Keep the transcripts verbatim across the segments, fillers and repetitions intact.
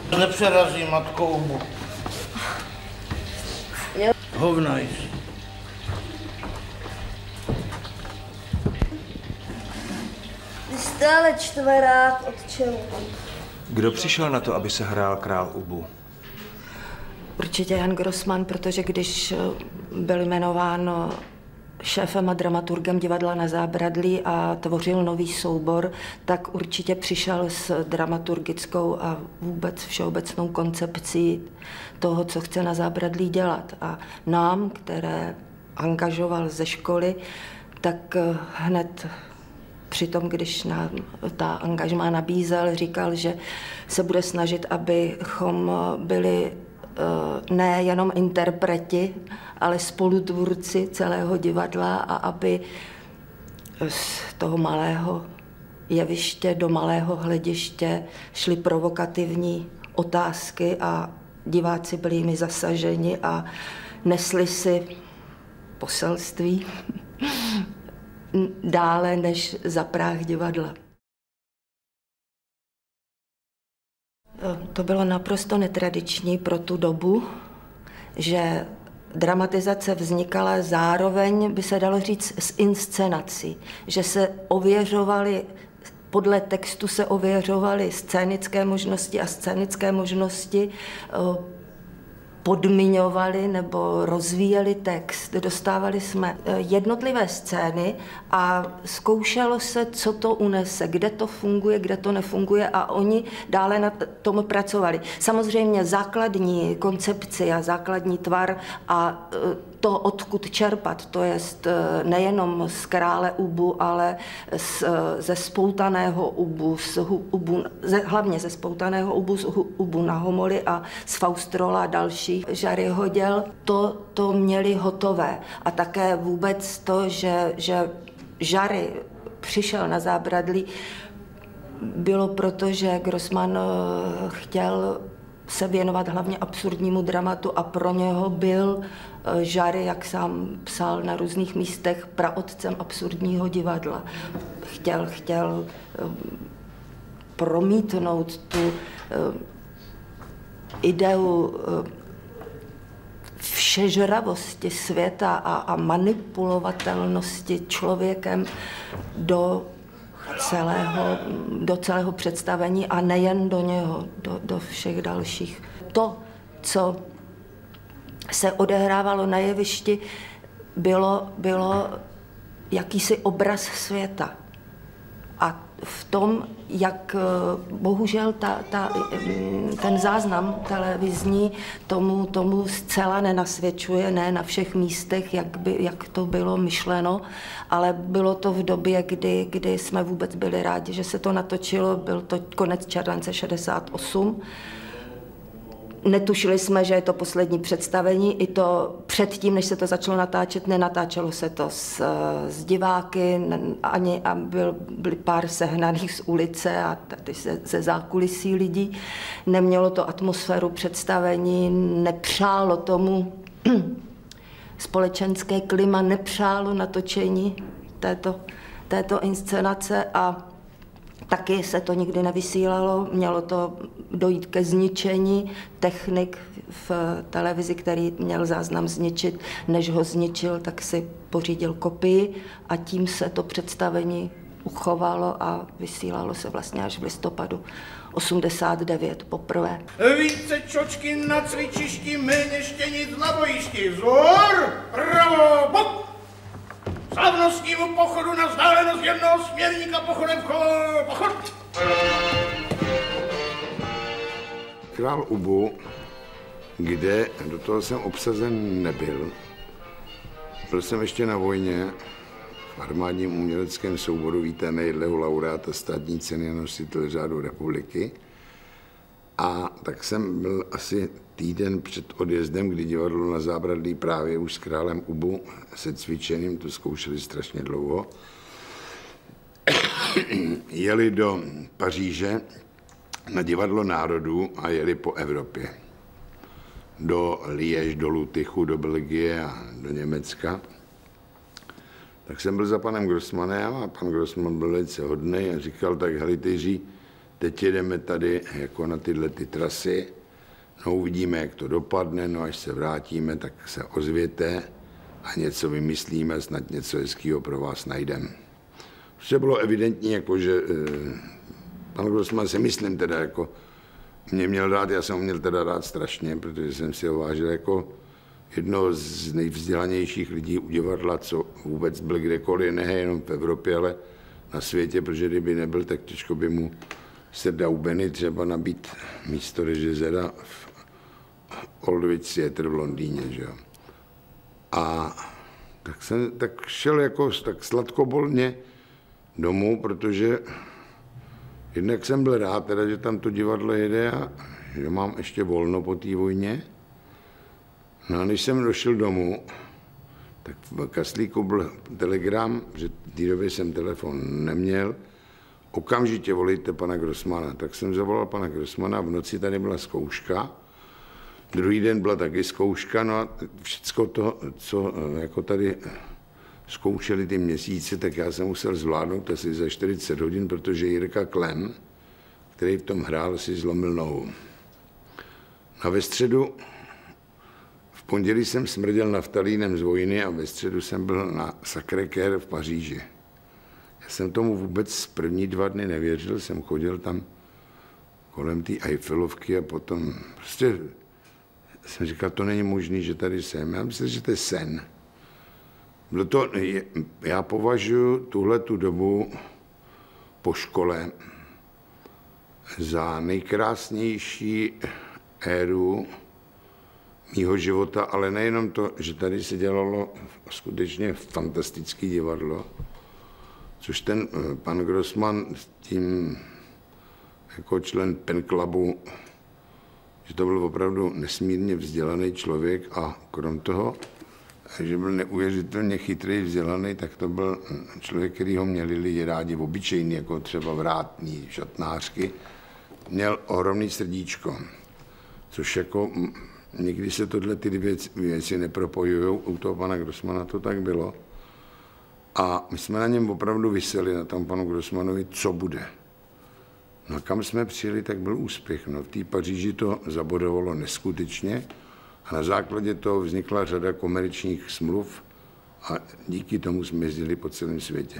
Nepřerazí matkou Ubu. Hovnajs. Ty stále čtverák od čelu. Kdo přišel na to, aby se hrál král Ubu? Určitě Jan Grossman, protože když byl jmenován šéfem a dramaturgem divadla Na zábradlí a tvořil nový soubor, tak určitě přišel s dramaturgickou a vůbec všeobecnou koncepcí toho, co chce Na zábradlí dělat. A nám, které angažoval ze školy, tak hned přitom, když nám ta angažmá nabízel, říkal, že se bude snažit, abychom byli ne jenom interpreti, ale spolutvůrci celého divadla a aby z toho malého jeviště do malého hlediště šly provokativní otázky a diváci byli jimi zasaženi a nesli si poselství dále než za práh divadla. To bylo naprosto netradiční pro tu dobu, že dramatizace vznikala zároveň, by se dalo říct, s inscenací, že se ověřovaly, podle textu se ověřovaly scénické možnosti a scénické možnosti podmiňovali nebo rozvíjeli text. Dostávali jsme jednotlivé scény a zkoušelo se, co to unese, kde to funguje, kde to nefunguje a oni dále na tom pracovali. Samozřejmě základní koncepci a základní tvar a to, odkud čerpat, to je nejenom z Krále Ubu, ale z, ze spoutaného Ubu, z Ubu ze, hlavně ze spoutaného Ubu, z Ubu na Homoli a z Faustrola a dalších Žaryho děl, to, to měli hotové. A také vůbec to, že, že Žary přišel na zábradlí, bylo proto, že Grossman chtěl se věnovat hlavně absurdnímu dramatu a pro něho byl Žary, jak sám psal na různých místech, praotcem absurdního divadla. Chtěl, chtěl promítnout tu ideu všežravosti světa a, a manipulovatelnosti člověkem do celého, do celého představení a nejen do něho, do, do všech dalších. To, co se odehrávalo na jevišti, bylo, bylo jakýsi obraz světa. A v tom, jak bohužel ta, ta, ten záznam televizní tomu, tomu zcela nenasvědčuje, ne na všech místech, jak, by, jak to bylo myšleno, ale bylo to v době, kdy, kdy jsme vůbec byli rádi, že se to natočilo, byl to konec července šedesát osm. Netušili jsme, že je to poslední představení, i to předtím, než se to začalo natáčet, nenatáčelo se to s, s diváky, ani a byl, byly pár sehnaných z ulice a tady se, ze zákulisí lidí. Nemělo to atmosféru představení, nepřálo tomu společenské klima, nepřálo natočení této, této inscenace a taky se to nikdy nevysílalo, mělo to dojít ke zničení. Technik v televizi, který měl záznam zničit, než ho zničil, tak si pořídil kopii a tím se to představení uchovalo a vysílalo se vlastně až v listopadu osmdesát devět poprvé. Více čočky na cvičišti, méně štěnic na bojišti. Vzhor, pravo, bok! Slavnostnímu pochodu na vzdálenost jednoho směrníka pochodem pochod! Král Ubu, kde do toho jsem obsazen nebyl. Byl jsem ještě na vojně v armádním uměleckém souboru Víta Nejedleho, laureáta státní ceny a nositel řádu republiky. A tak jsem byl asi týden před odjezdem, kdy divadlo Na zábradlí právě už s králem Ubu se cvičeným, to zkoušeli strašně dlouho, jeli do Paříže na divadlo národů a jeli po Evropě. Do Liège, do Lutychu, do Belgie a do Německa. Tak jsem byl za panem Grossmanem a pan Grossman byl velice hodnej a říkal, tak helitejří, teď jedeme tady jako na tyhle ty trasy, no uvidíme, jak to dopadne, no až se vrátíme, tak se ozvěte a něco vymyslíme, snad něco hezkýho pro vás najdeme. Prostě bylo evidentní, jako, že eh, pan Grossman si myslím teda, jako mě měl rád, já jsem ho měl teda rád strašně, protože jsem si ho vážil jako jedno z nejvzdělanějších lidí u divadla, co vůbec byl kdekoliv, nejenom v Evropě, ale na světě, protože kdyby nebyl, tak těžko by mu se Daubeny třeba nabít místo režiséra v Aldwych Theatre v Londýně, že jo. A tak jsem tak šel jako tak sladkobolně domů, protože jednak jsem byl rád, teda, že tam to divadlo jede a že mám ještě volno po té vojně. No a než jsem došel domů, tak v Kaslíku byl telegram, že v té době jsem telefon neměl, okamžitě volejte pana Grossmana. Tak jsem zavolal pana Grossmana, v noci tady byla zkouška, druhý den byla taky zkouška, no a všecko to, co jako tady zkoušeli ty měsíce, tak já jsem musel zvládnout asi za čtyřicet hodin, protože Jirka Klem, který v tom hrál, si zlomil nohu. A ve středu, v pondělí jsem smrděl naftalínem z vojny a ve středu jsem byl na Sacré-Cœur v Paříži. Já jsem tomu vůbec první dva dny nevěřil, jsem chodil tam kolem té Eiffelovky a potom prostě jsem říkal, to není možné, že tady jsem. Já myslím, že to je sen. Bylo to, já považuji tuhle tu dobu po škole za nejkrásnější éru mýho života, ale nejenom to, že tady se dělalo skutečně fantastické divadlo, což ten pan Grossman s tím jako člen Pen Clubu, že to byl opravdu nesmírně vzdělaný člověk a krom toho, že byl neuvěřitelně chytrý, vzdělaný, tak to byl člověk, který ho měli lidi rádi, obyčejný, jako třeba Vrátný, Šatnářky. Měl ohromný srdíčko, což jako nikdy se tohle ty věci, věci nepropojují. U toho pana Grossmana to tak bylo. A my jsme na něm opravdu viseli, na tom panu Grossmanovi, co bude. No a kam jsme přijeli, tak byl úspěch. No v té Paříži to zabodovalo neskutečně. A na základě toho vznikla řada komerčních smluv a díky tomu jsme jezdili po celém světě.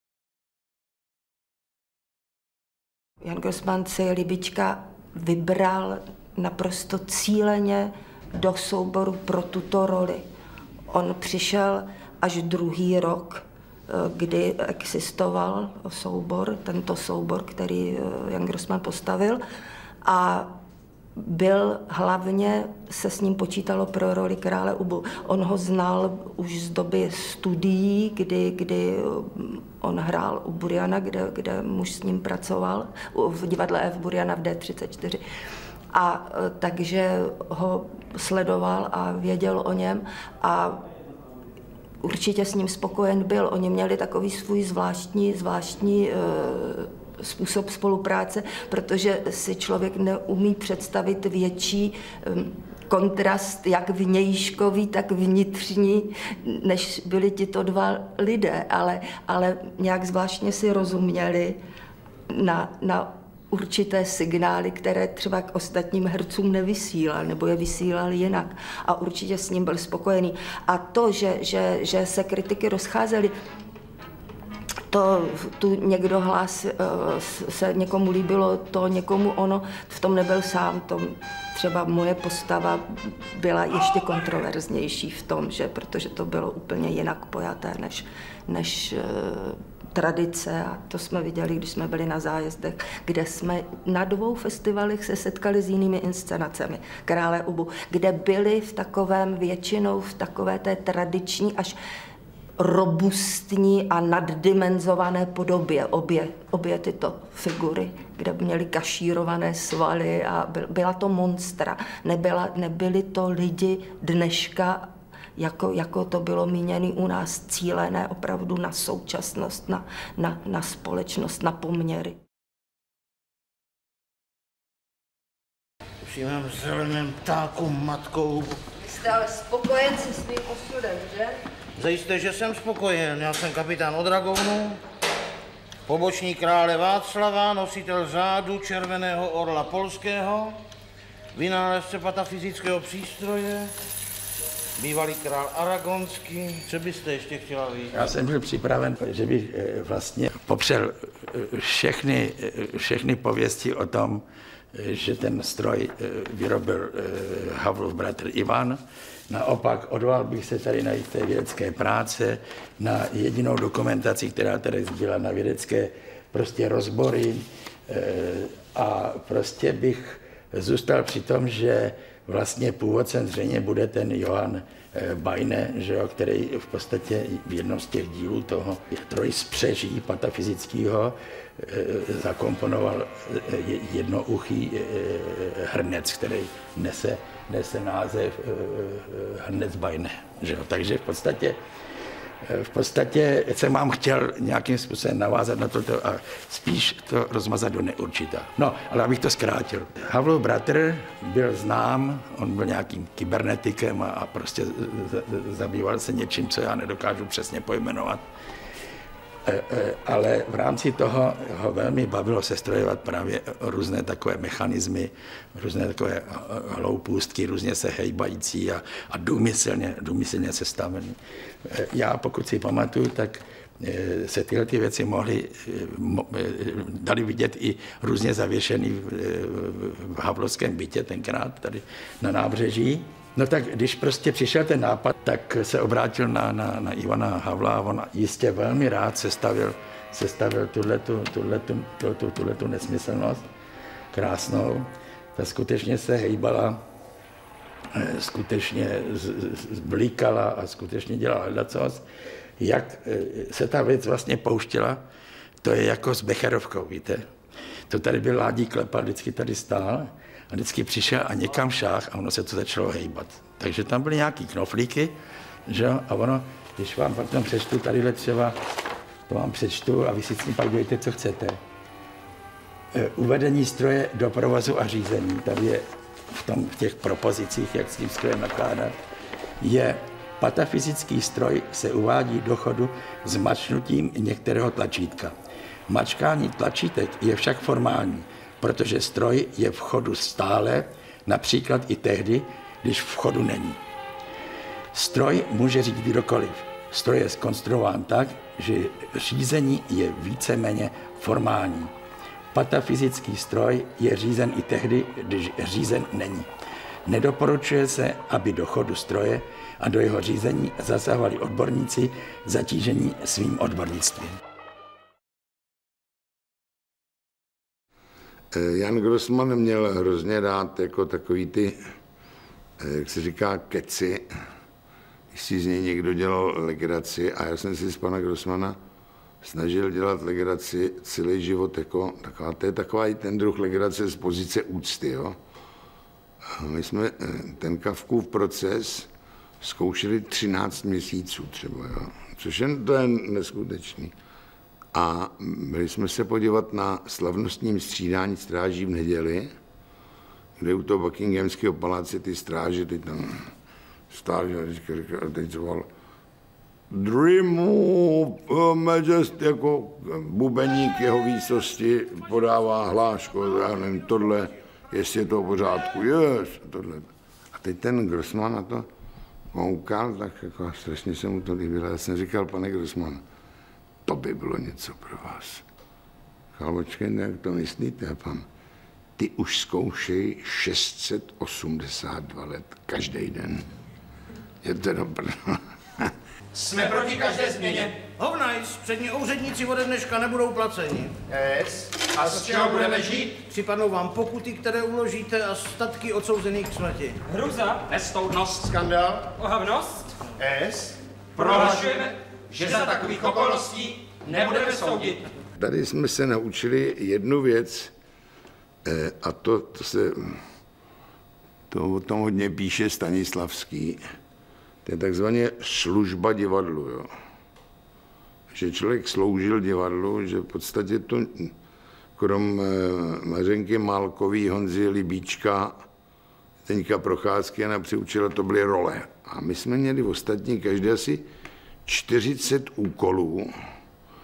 Jan Grossman si Libička vybral naprosto cíleně do souboru pro tuto roli. On přišel až druhý rok, kdy existoval soubor, tento soubor, který Jan Grossman postavil, a byl hlavně, se s ním počítalo pro roli krále Ubu. On ho znal už z doby studií, kdy, kdy on hrál u Buriana, kde, kde muž s ním pracoval, v divadle F. Buriana v D třicet čtyři. A takže ho sledoval a věděl o něm a určitě s ním spokojen byl. Oni měli takový svůj zvláštní, zvláštní způsob spolupráce, protože si člověk neumí představit větší kontrast, jak vnějškový, tak vnitřní, než byli tito dva lidé, ale, ale nějak zvláštně si rozuměli na, na určité signály, které třeba k ostatním hercům nevysílal, nebo je vysílal jinak. A určitě s ním byl spokojený. A to, že, že, že se kritiky rozcházely, to tu někdo hlas, se někomu líbilo, to někomu ono, v tom nebyl sám. To třeba moje postava byla ještě kontroverznější v tom, že, protože to bylo úplně jinak pojaté než, než tradice, a to jsme viděli, když jsme byli na zájezdech, kde jsme na dvou festivalech se setkali s jinými inscenacemi Krále Ubu, kde byli v takovém většinou v takové té tradiční až robustní a naddimenzované podobě obě, obě tyto figury, kde měly kašírované svaly a byla to monstra. Nebyla, nebyli to lidi dneška, jako, jako to bylo míněné u nás, cílené opravdu na současnost, na, na, na společnost, na poměry. Přijmem zeleným ptákům matkou. Jste ale spokojen se svým osudem, že? Zajisté, že jsem spokojen. Já jsem kapitán od Dragounu. Pobočník krále Václava, nositel řádu Červeného orla polského, vynálezce patafyzického přístroje, bývalý král Aragonský. Co byste ještě chtěla víc? Já jsem byl připraven, že bych vlastně popřel všechny, všechny pověsti o tom, že ten stroj vyrobil Havlův bratr Ivan. Naopak odvolal bych se tady na té vědecké práce, na jedinou dokumentaci, která tady zbyla na vědecké prostě rozbory a prostě bych zůstal při tom, že vlastně původcem zřejmě bude ten Johann Beine, že jo, který v podstatě v jednom z těch dílů toho trojspřeží patafyzického zakomponoval jednouchý hrnec, který nese, nese název hrnec Beine. Že jo. Takže v podstatě V podstatě jsem vám chtěl nějakým způsobem navázat na toto a spíš to rozmazat do neurčita. No, ale abych to zkrátil. Havlův bratr byl znám, on byl nějakým kybernetikem a, a prostě zabýval se něčím, co já nedokážu přesně pojmenovat. E, e, ale v rámci toho ho velmi bavilo sestrojovat právě různé takové mechanismy, různé takové hloupůstky, různě se hejbající a, a důmyslně, důmyslně sestavený. E, já, pokud si pamatuju, tak e, se tyhle ty věci mohly, mo, e, dali vidět i různě zavěšený v, v havlovském bytě tenkrát, tady na nábřeží. No tak když prostě přišel ten nápad, tak se obrátil na, na, na Ivana Havla a on jistě velmi rád sestavil, sestavil tuhletu, tuhletu, tuhletu, tuhletu nesmyslnost krásnou. Ta skutečně se hejbala, skutečně zblíkala a skutečně dělala ledacos. Jak se ta věc vlastně pouštěla, to je jako s becherovkou, víte. To tady byl Ládí Klepa, vždycky tady stál a vždycky přišel a někam šáh a ono se to začalo hejbat. Takže tam byly nějaký knoflíky, že jo, a ono, když vám pak tam přečtu, tadyhle třeba, to vám přečtu a vy si s tím pak dějte, co chcete. Uvedení stroje do provozu a řízení, tady je v, tom, v těch propozicích, jak s tím strojem nakládat, je patafyzický stroj se uvádí do chodu zmačknutím některého tlačítka. Mačkání tlačítek je však formální, protože stroj je v chodu stále, například i tehdy, když v chodu není. Stroj může řídit kdokoliv. Stroj je zkonstruován tak, že řízení je víceméně formální. Patafyzický stroj je řízen i tehdy, když řízen není. Nedoporučuje se, aby do chodu stroje a do jeho řízení zasahovali odborníci zatížení svým odbornictvím. Jan Grossman měl hrozně rád jako takový ty, jak se říká, keci, když si z něj někdo dělal legraci a já jsem si z pana Grossmana snažil dělat legraci celý život, jako taková, to je taková i ten druh legrace z pozice úcty, jo. A my jsme ten Kafkův proces zkoušeli třináct měsíců třeba, jo, což je, to je neskutečný. A byli jsme se podívat na slavnostním střídání stráží v neděli, kde u toho Buckinghamského paláce ty stráže, ty tam stáli a teď řval Dreamu Majesty, jako bubeník jeho výsosti podává hlášku, já nevím, tohle, jestli je to v pořádku, yes, tohle. A teď ten Grossman na to koukal, tak jako strašně se mu to líbilo. Já jsem říkal, pane Grossman, to by bylo něco pro vás. Říkal, počkejte, jak to myslíte? A pan, ty už zkoušej šest set osmdesát dva let, každý den. Je to dobré. Jsme proti každé změně. Hovnajs, přední úředníci ode dneška nebudou placeni. Yes. A z čeho budeme žít? Připadnou vám pokuty, které uložíte a statky odsouzených k smrti. Hruza, nestoudnost, Skandál. ohavnost. S. Prohlašujeme, že za takových okolností nebudeme soudit. Tady jsme se naučili jednu věc, a to, to se to o tom hodně píše Stanislavský. To je takzvaně služba divadlu, jo. Že člověk sloužil divadlu, že v podstatě to, krom Mařenky Málkový, Honzy Libíčka, Teďka Procházky a přiučila, to byly role. A my jsme měli ostatní každý asi čtyřicet úkolů,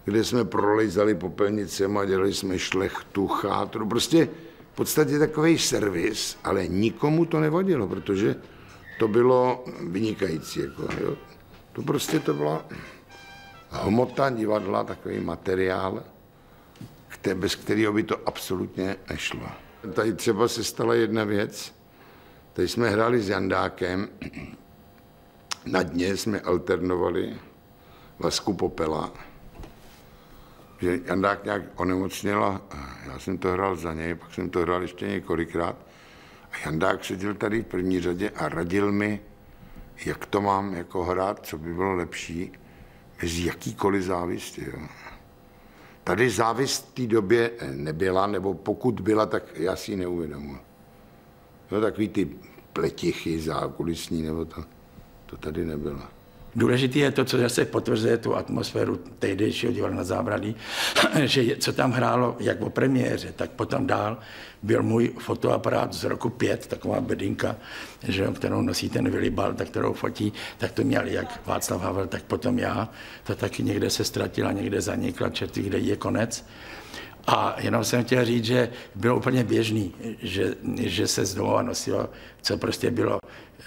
kde jsme prolejzali popelnicema, dělali jsme šlechtu, chátru, prostě v podstatě takový servis, ale nikomu to nevadilo, protože to bylo vynikající. Jako, jo. To prostě to byla hmota divadla, takový materiál, bez kterého by to absolutně nešlo. Tady třeba se stala jedna věc. Tady jsme hráli s Jandákem, na dně jsme alternovali Vasku Popela, že Jandák nějak onemocněl a já jsem to hrál za něj, pak jsem to hrál ještě několikrát. A Jandák seděl tady v první řadě a radil mi, jak to mám jako hrát, co by bylo lepší, bez jakýkoliv závisti. Jo. Tady závist v té době nebyla, nebo pokud byla, tak já si ji neuvědomuji. No, takový ty pletichy zákulisní, nebo to, to tady nebylo. Důležité je to, co zase potvrzuje tu atmosféru tehdejšího divadla Na zábradlí, že co tam hrálo, jak o premiéře, tak potom dál byl můj fotoaparát z roku pět, taková bedinka, že, kterou nosí ten Willibald, tak kterou fotí, tak to měl jak Václav Havel, tak potom já. To taky někde se ztratila, někde zanikla, čertví, kde je konec. A jenom jsem chtěl říct, že bylo úplně běžný, že, že se z domova nosilo, co prostě bylo.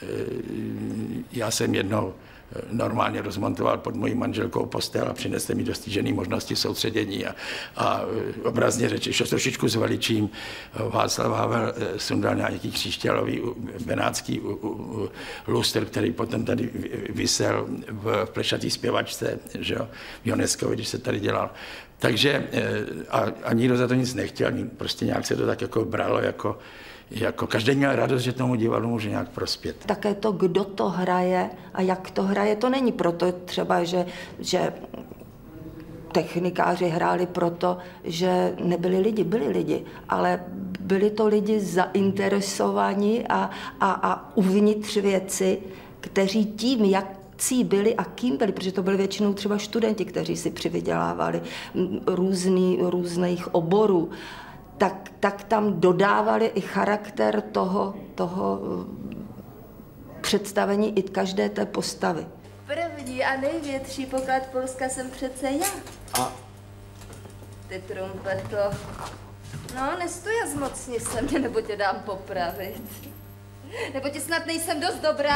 Já jsem jednou normálně rozmontoval pod mojí manželkou postel a přinesl mi dostižený možnosti soustředění a, a obrazně řeči, ještě trošičku s veličím. Václav Havel sundal nějaký křišťálový benátský lustr, který potom tady visel v plešatý zpěvačce, že jo, v Joneskovi, když se tady dělal. Takže a, a nikdo za to nic nechtěl, prostě nějak se to tak jako bralo, jako Jako každý měl radost, že tomu divadlu může nějak prospět. Také to, kdo to hraje a jak to hraje, to není proto třeba, že, že technikáři hráli proto, že nebyli lidi, byli lidi, ale byli to lidi zainteresovaní a, a, a uvnitř věci, kteří tím, jak byli a kým byli, protože to byli většinou třeba studenti, kteří si přivydělávali různý, různých oborů, tak, tak tam dodávali i charakter toho, toho představení i každé té postavy. První a největší poklad Polska jsem přece já. A? Ty trumpeto. No, nestoja zmocni se mě, nebo tě dám popravit. Nebo ti snad nejsem dost dobrá?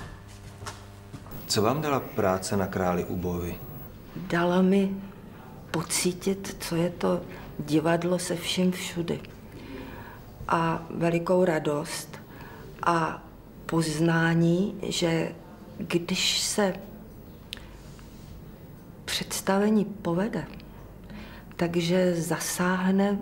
Co vám dala práce na Králi Ubovi? Dala mi pocítit, co je to divadlo se vším všudy. A velikou radost a poznání, že když se představení povede, takže zasáhne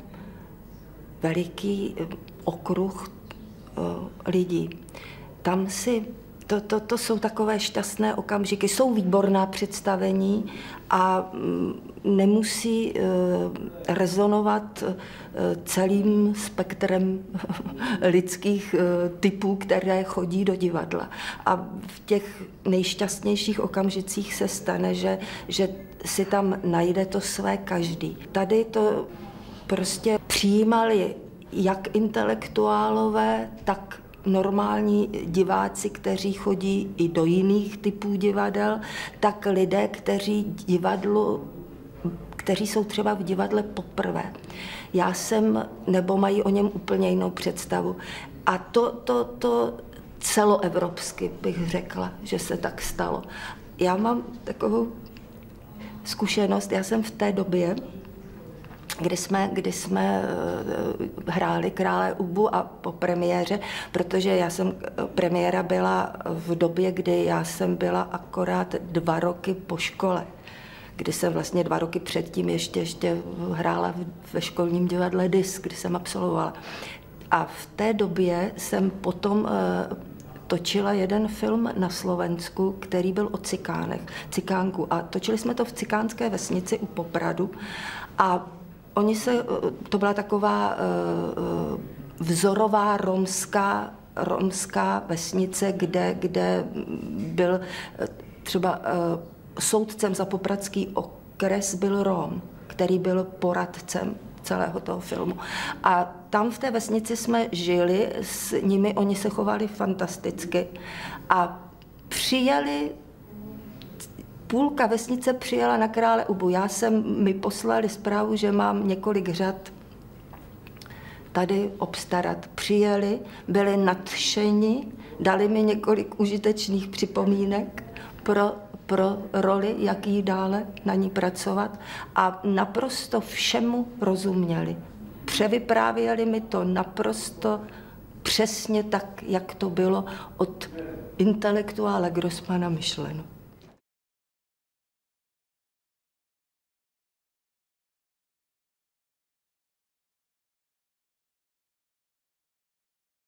veliký okruh lidí. Tam si To, to, to jsou takové šťastné okamžiky, jsou výborná představení a nemusí rezonovat celým spektrem lidských typů, které chodí do divadla. A v těch nejšťastnějších okamžicích se stane, že, že si tam najde to své každý. Tady to prostě přijímali jak intelektuálové, tak normální diváci, kteří chodí i do jiných typů divadel, tak lidé, kteří divadlu, kteří jsou třeba v divadle poprvé. Já jsem, nebo mají o něm úplně jinou představu. A to, to, to celoevropsky bych řekla, že se tak stalo. Já mám takovou zkušenost, já jsem v té době, kdy jsme, kdy jsme hráli Krále Ubu a po premiéře, protože já jsem, premiéra byla v době, kdy já jsem byla akorát dva roky po škole, kdy jsem vlastně dva roky předtím ještě, ještě hrála ve školním divadle Disk, kdy jsem absolvovala. A v té době jsem potom točila jeden film na Slovensku, který byl o cikánech, cikánku. A točili jsme to v cikánské vesnici u Popradu. A oni se, to byla taková uh, vzorová romská, romská vesnice, kde, kde byl třeba uh, soudcem za popradský okres byl Rom, který byl poradcem celého toho filmu. A tam v té vesnici jsme žili s nimi, oni se chovali fantasticky a přijali půlka vesnice přijela na Krále Ubu. Já jsem, mi poslali zprávu, že mám několik řad tady obstarat. Přijeli, byli nadšeni, dali mi několik užitečných připomínek pro, pro roli, jak jí dále na ní pracovat a naprosto všemu rozuměli. Převyprávěli mi to naprosto přesně tak, jak to bylo od intelektuála Grossmana myšleno.